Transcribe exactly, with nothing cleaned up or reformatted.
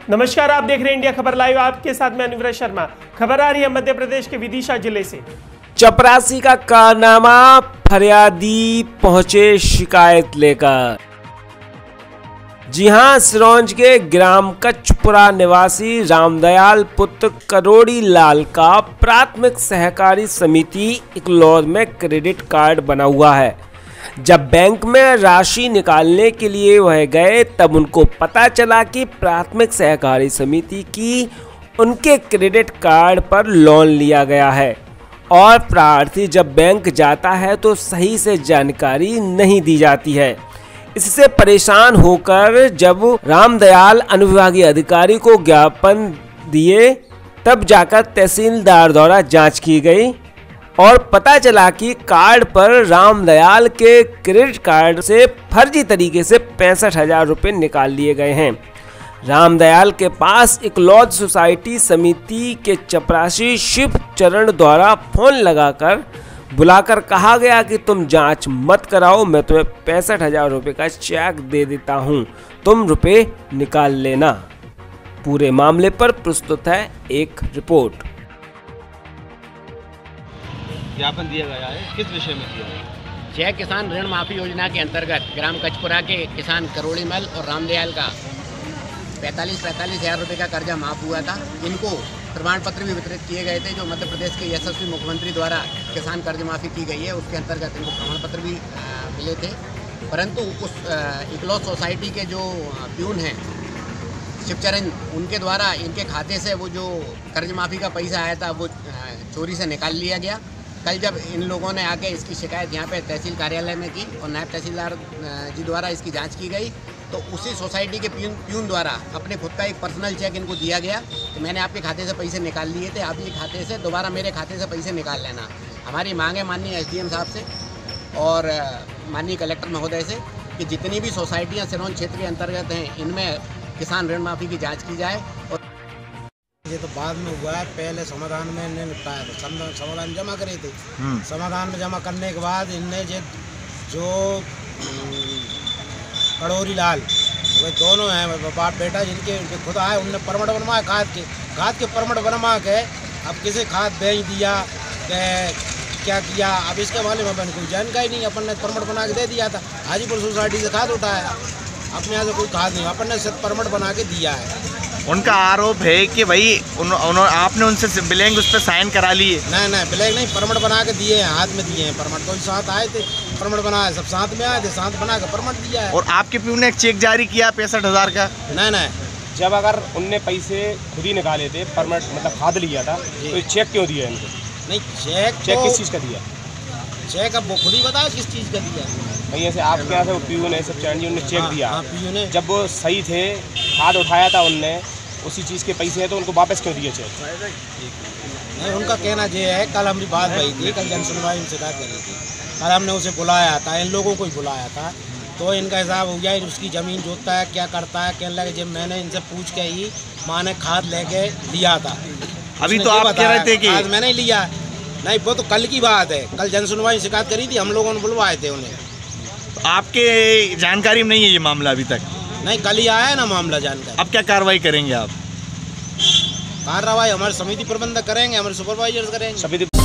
नमस्कार, आप देख रहे हैं इंडिया खबर लाइव। आपके साथ मैं अनुव्रत शर्मा। खबर आ रही है मध्य प्रदेश के विदिशा जिले से। चपरासी का कारनामा, फरियादी पहुंचे शिकायत लेकर। जी हां, सिरोंज के ग्राम कचपुरा निवासी रामदयाल पुत्र करोड़ी लाल का प्राथमिक सहकारी समिति इकलौद में क्रेडिट कार्ड बना हुआ है। जब बैंक में राशि निकालने के लिए वह गए तब उनको पता चला कि प्राथमिक सहकारी समिति की उनके क्रेडिट कार्ड पर लोन लिया गया है और प्रार्थी जब बैंक जाता है तो सही से जानकारी नहीं दी जाती है। इससे परेशान होकर जब रामदयाल अनुविभागीय अधिकारी को ज्ञापन दिए तब जाकर तहसीलदार द्वारा जांच की गई और पता चला कि कार्ड पर रामदयाल के क्रेडिट कार्ड से फर्जी तरीके से पैंसठ हजार रुपये निकाल लिए गए हैं। रामदयाल के पास इकलौद सोसाइटी समिति के चपरासी शिव चरण द्वारा फोन लगाकर बुलाकर कहा गया कि तुम जांच मत कराओ, मैं तुम्हें पैंसठ हजार रुपये का चेक दे देता हूं, तुम रुपए निकाल लेना। पूरे मामले पर प्रस्तुत है एक रिपोर्ट। ज्ञापन दिया गया है, किस विषय में दिया गया? जय किसान ऋण माफी योजना के अंतर्गत ग्राम कचपुरा के किसान करोड़ी मल और रामदयाल का पैंतालीस पैंतालीस हजार रुपये का कर्जा माफ हुआ था। इनको प्रमाण पत्र भी वितरित किए गए थे जो मध्य प्रदेश के यशस्वी मुख्यमंत्री द्वारा किसान कर्ज माफी की गई है, उसके अंतर्गत इनको प्रमाण पत्र भी मिले थे। परंतु उस इकलौद सोसाइटी के जो प्यून हैं शिवचरण, उनके द्वारा इनके खाते से वो जो कर्ज माफी का पैसा आया था वो चोरी से निकाल लिया गया। कल जब इन लोगों ने आके इसकी शिकायत यहाँ पे तहसील कार्यालय में की और नायब तहसीलदार जी द्वारा इसकी जांच की गई तो उसी सोसाइटी के प्यून प्यून द्वारा अपने खुद का एक पर्सनल चेक इनको दिया गया कि मैंने आपके खाते से पैसे निकाल लिए थे, आप ये खाते से दोबारा मेरे खाते से पैसे निकाल लेना। हमारी मांग है माननीय एस डी एम साहब से और माननीय कलेक्टर महोदय से कि जितनी भी सोसाइटियाँ सिरोंज क्षेत्र के अंतर्गत हैं इनमें किसान ऋण माफ़ी की जाँच की जाए। और ये तो बाद में हुआ है, पहले समाधान में इन्हें निपटाया था, समाधान जमा करे थे। समाधान में जमा करने के बाद इनने जो करोड़ी लाल वे दोनों हैं बाप बेटा जिनके खुद आए, उनने परमट बनवाया खाद के खाद के परमट बनवा के अब किसी खाद बेच दिया क्या किया, अब इसके बारे में अपन कोई जानकारी नहीं। अपन ने परमट बना के दे दिया था, हाजीपुर सोसाइटी से खाद उठाया, अपने यहाँ से कोई खाद नहीं, अपन ने सिर्फ परमट बना के दिया है। उनका आरोप है कि भाई उन, उन, आपने उनसे ब्लैंक उस पर साइन करा लिए। नहीं नहीं ब्लैंक नहीं, परमट बना के दिए हैं, हाथ में दिए हैं परमट। कोई साथ आए थे, परमट बनाया, सब साथ में आए थे, साथ बना के परमट दिया है। और आपके प्यून ने एक चेक जारी किया पैंसठ हजार का? नहीं नहीं, जब अगर उनने पैसे खुद ही निकाले थे, परमट मतलब खाद लिया था, तो चेक क्यों दिया इनको? नहीं चेक चेक तो, किस चीज़ का दिया? चेक अब वो खुद ही बताया किस चीज़ का दिया। नहीं ऐसे आपके यहाँ से वो पीयू ने सब चैन उनने चेक हाँ, दिया। हाँ, पीयू ने जब वो सही थे, खाद उठाया था उनने, उसी चीज़ के पैसे हैं तो उनको वापस क्यों दिए चेक? नहीं, उनका कहना ये है, कल हमारी बात भई थी, कल जन सुनवाई में शिकायत करी थी, कल हमने उसे बुलाया था, इन लोगों को ही बुलाया था, तो इनका हिसाब हो गया उसकी ज़मीन जोतता है क्या करता है, कहने लगे जब मैंने इनसे पूछ के ही माँ ने खाद लेके लिया था। अभी तो आप कह रहे थे कि खाद मैंने लिया, नहीं वो तो कल की बात है, कल जन सुनवाई में शिकायत करी थी, हम लोगों ने बुलवाए थे उन्हें। तो आपके जानकारी में नहीं है ये मामला अभी तक? नहीं, कल ही आया है ना मामला जानकारी। अब क्या कार्रवाई करेंगे आप? कार्रवाई हमारे समिति प्रबंधक करेंगे, हमारे सुपरवाइजर करेंगे। समिति